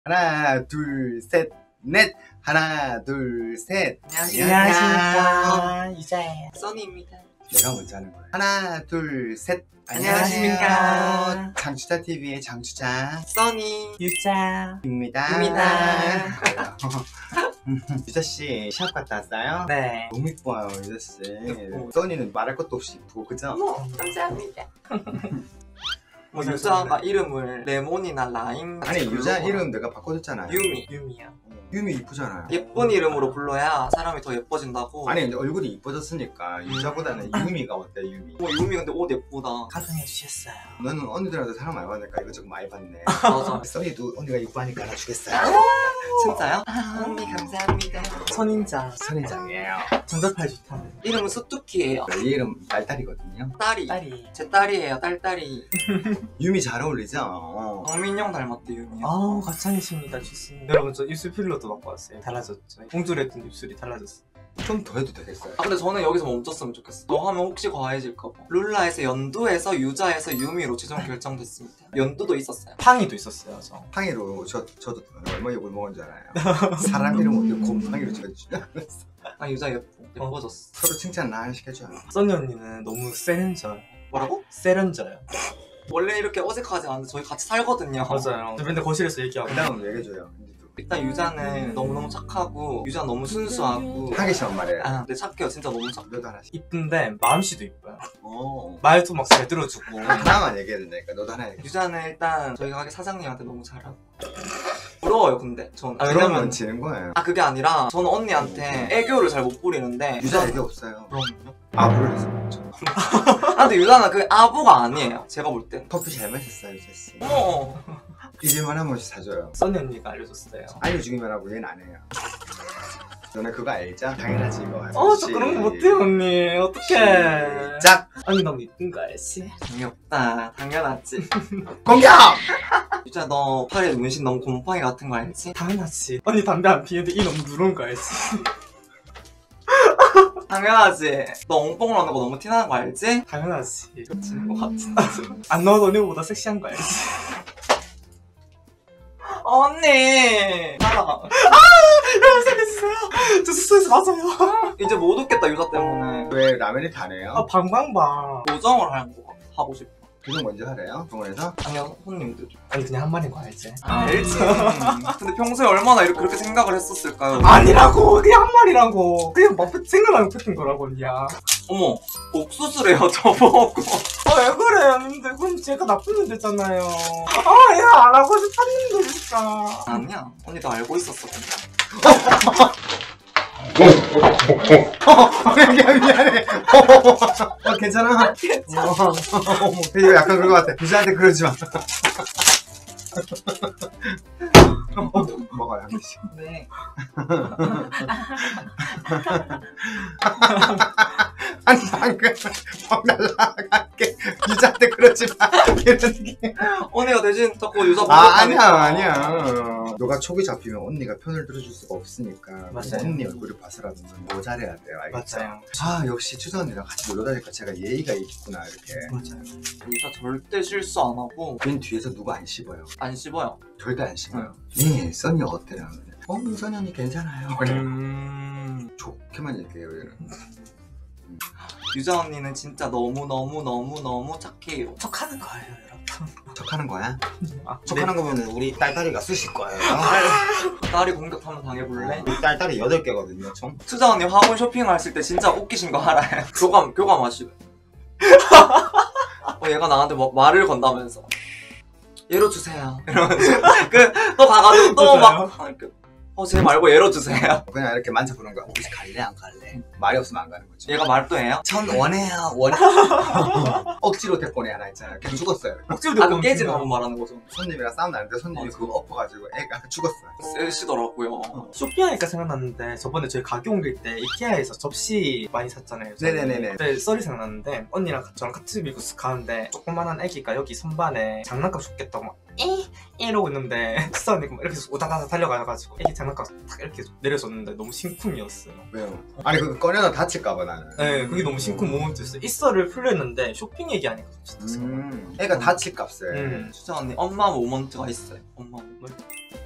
하나, 둘, 셋, 넷. 하나, 둘, 셋. 안녕하십니까. 유자예요. 써니입니다. 내가 먼저 하는 거야. 하나, 둘, 셋. 안녕하십니까. 장추자TV의 장추자 써니 유자입니다. 유자씨 시합 갔다 왔어요? 네. 너무 이뻐요 유자씨. 써니는 말할 것도 없이 이쁘고 그죠? 감사합니다. 뭐 유자가 이름을 레몬이나 라임 아니 유자 이름 내가 바꿔줬잖아요. 유미요. 유미 이쁘잖아요. 예쁜 이름으로 불러야 사람이 더 예뻐진다고. 아니 근데 얼굴이 이뻐졌으니까 유자보다는 유미가 어때 유미? 유미 근데 옷 예쁘다. 가정해 주셨어요. 너는 언니들한테 사람 많이 받으니까 이것저것 많이 받네. 맞아. 써니도 언니가 이뻐하니까 하나 주겠어요. 진짜요? 언니 감사합니다. 선인자. 선인장이에요. 전자팔 좋다. 이름은 수뚜키예요. 이 이름 딸딸이거든요. 딸이. 제 딸이에요. 딸딸이. 유미 잘 어울리죠? 정민영 닮았대 유미. 아우 가창이십니다. 좋습니다. 여러분 저 입술 필러도 받고 왔어요. 달라졌죠. 공주랬던 입술이 달라졌어. 좀 더 해도 되겠어요. 근데 저는 여기서 멈췄으면 좋겠어. 더 하면 혹시 과해질까봐. 룰라에서 연두에서 유자에서 유미로 최종 결정됐습니다. 연두도 있었어요. 팡이도 있었어요. 저. 팡이로 저도 얼마 욕을 먹은 줄 알아요. 사람 이름 어떻게 곰팡이로 지어주냐. 아 유자 예뻐졌어. 서로 칭찬 안 시켜줘요. 써니 언니는 너무 세련져요. 뭐라고? 세련져요. 원래 이렇게 어색하지 않은데 저희 같이 살거든요. 맞아요. 저 맨날 거실에서 얘기하고. 그 다음 얘기해줘요. 일단 유자는 너무너무 착하고 유자 너무 순수하고 하기 싫은 말이에요. 근데 착해요. 진짜 너무 착해. 너도 하나씩. 이쁜데 마음씨도 이뻐요. 오. 말도 막 잘 들어주고. 하나만 얘기해도 되니까 너도 하나 얘기해. 유자는 일단 저희 가게 사장님한테 너무 잘하고 부러워요. 근데 전 그러면 지는 거예요. 그게 아니라 저는 언니한테 애교를 잘 못 부리는데 유자 얘기 없어요. 그럼요. 아부를 해서 그렇죠. 근데 유자는 그 아부가 아니에요. 제가 볼 땐. 커피 잘 마셨어요 유자씨. 어머. 잊을만 한 번씩 사줘요. 써니 언니가 알려줬어요. 알려주기만 하고 얘는 안 해요. 너네 그거 알죠? 당연하지 이거. 저 그런 거 못해요 언니. 어떡해. 짝! 언니 너무 이쁜 거 알지? 재미없다. 당연하지. 공격! 유자 너 팔에 문신 너무 곰팡이 같은 거 알지? 당연하지. 언니 담배 안 피는데 이 너무 누런 거 알지? 당연하지. 너 엉뽕을 하는 거 너무 티나는 거 알지? 당연하지. 미치는 거 같은데. 안 넣어도 언니보다 섹시한 거 알지? 언니! 따라가. 여러분 살려주세요. 저 숙소에서 맞아요. 이제 못 웃겠다 유자 때문에. 왜 라면이 다네요? 방방방. 고정을 하고 싶어. 그거 먼저 하래요? 병원에서? 아니요 손님들. 아니 그냥 한 말인 거 알지? 알지. 근데 평소에 얼마나 그렇게 생각을 했었을까요? 아니라고. 그냥 한 말이라고. 그냥 막 생각나는 뺏긴 거라고 언니야. 어머 옥수수래요 저보고. 왜 그래요 근데 그럼 제가 나쁜 년 됐잖아요. 얘가 안 하고 싶었는데 진짜. 아니야 언니도 알고 있었어. 미안해. 괜찮아. 이거 약간 그런 것 같아. 유자한테 그러지 마. 먹어요 한 개씩. 네. 아니 방금 막 날라갈게. 유자한테 그러지 마. 이런 게. 언니가 대신 자꾸 유자 아니야. 너가 촉이 잡히면 언니가 편을 들어줄 수가 없으니까. 맞아요. 언니 얼굴을 봐서라도 모자래야 돼요. 알겠죠? 맞아요. 역시 추자 언니랑 같이 놀러 다니까 제가 예의가 있구나 이렇게. 맞아요. 유자 절대 실수 안 하고 맨 뒤에서 누가 안 씹어요. 안 씹어요. 절대 안 씹어요. 네, 써니 어때요? 써니 언니 괜찮아요. 좋게만 얘기해요 얘는. 유자 언니는 진짜 너무 착해요. 척하는 거예요 여러분. 척하는 거야? 네. 척하는 거면 우리 딸딸이가 쓰실 거예요. 딸이 공격 한번 당해볼래? 우리 딸딸이 8개거든요 총. 수자 언니 화분 쇼핑했을 때 진짜 웃기신 거 알아요? 교감하시고 얘가 나한테 막 말을 건다면서 얘로 주세요 이러면서 또 가가지고 또 막 쟤 말고 얘로 주세요. 그냥 이렇게 만져보는 거야. 혹시 갈래 안 갈래? 말이 없으면 안 가는 거지. 얘가 말도 해요? 전 원해요. 억지로 데리고 하나 있잖아요. 걔 죽었어요. 억지로 그 깨지는 한번 말하는 거죠. 손님이랑 싸움 나는데 손님이 맞아. 그거 엎어가지고 애가 죽었어요. 세시더라고요. 쇼핑하니까 생각났는데 저번에 저희 가게 옮길 때 이케아에서 접시 많이 샀잖아요. 네네네네. 그때 썰이 생각났는데 언니랑 저랑 같이 밀고 쓱 가는데 조그만한 애기가 여기 선반에 장난감 줬겠다고 막 이러고 있는데 수사 언니가 막 이렇게 오다다다 달려가가지고 애기 장난감 탁 이렇게 내려줬는데 너무 심쿵이었어요. 왜요? 아니 그거 꺼내놔 다칠까봐 나는. 네, 그게 너무 심쿵 모먼트였어요. 이 썰을 풀렸는데 쇼핑 얘기하니까 진짜 생각나. 애가 다칠 값을. 수자 언니 엄마 모먼트가 있어요. 엄마 모먼트.